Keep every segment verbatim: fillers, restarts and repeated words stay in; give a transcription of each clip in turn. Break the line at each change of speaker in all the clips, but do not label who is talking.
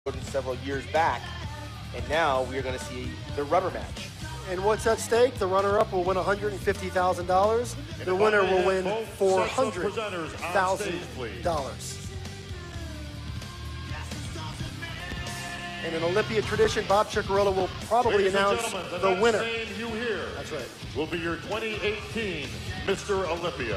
several years back, and now we are going to see the rubber match.
And what's at stake? The runner-up will win one hundred fifty thousand dollars. The winner will win four hundred thousand dollars. In an Olympia tradition, Bob Cicherillo will probably
Ladies
announce
the,
the winner.
Name you hear
That's right.
Will be your twenty eighteen Mister Olympia.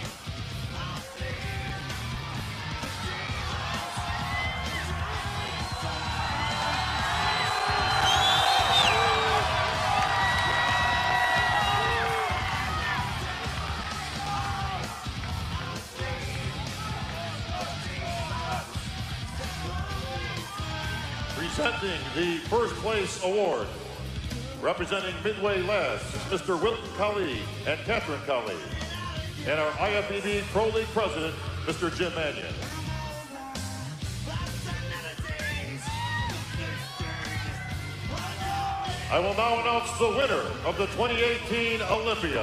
Presenting the first place award, representing Midway Less, Mister Wilton Kali and Catherine Kali, and our I F B B Pro League President, Mister Jim Manion. I will now announce the winner of the twenty eighteen Olympia.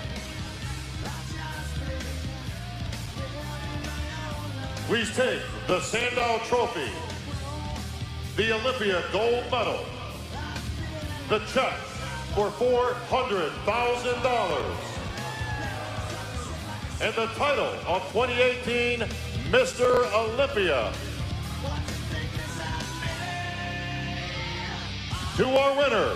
Please take the Sandow Trophy, the Olympia Gold Medal, the check for four hundred thousand dollars, and the title of twenty eighteen Mister Olympia. To our winner,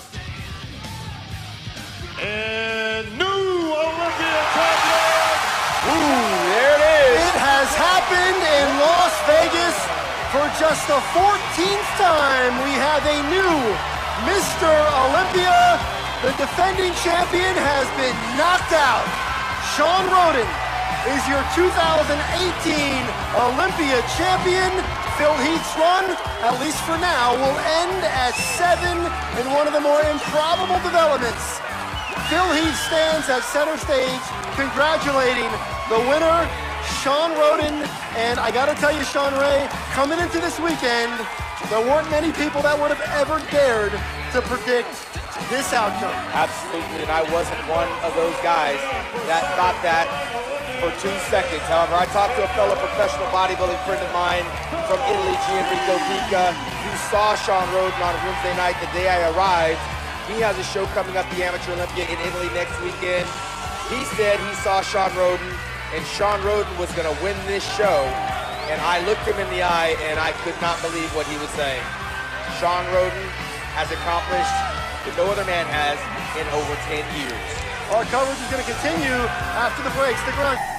and new Olympia champion!
Ooh, there it is!
It has happened in Las Vegas. For just the fourteenth time, we have a new Mister Olympia. The defending champion has been knocked out. Shawn Rhoden is your two thousand eighteen Olympia champion. Phil Heath's run, at least for now, will end at seven in one of the more improbable developments. Phil Heath stands at center stage, congratulating the winner, Shawn Rhoden. And I gotta tell you, Sean Ray, coming into this weekend, there weren't many people that would have ever dared to predict this outcome.
Absolutely, and I wasn't one of those guys that thought that for two seconds. However, I talked to a fellow professional bodybuilding friend of mine from Italy, Gianrico Pica, who saw Shawn Rhoden on Wednesday night the day I arrived. He has a show coming up, the Amateur Olympia in Italy next weekend. He said he saw Shawn Rhoden, and Shawn Rhoden was going to win this show, and I looked him in the eye, and I could not believe what he was saying. Shawn Rhoden has accomplished what no other man has in over ten years.
Our coverage is going to continue after the break. Stick around.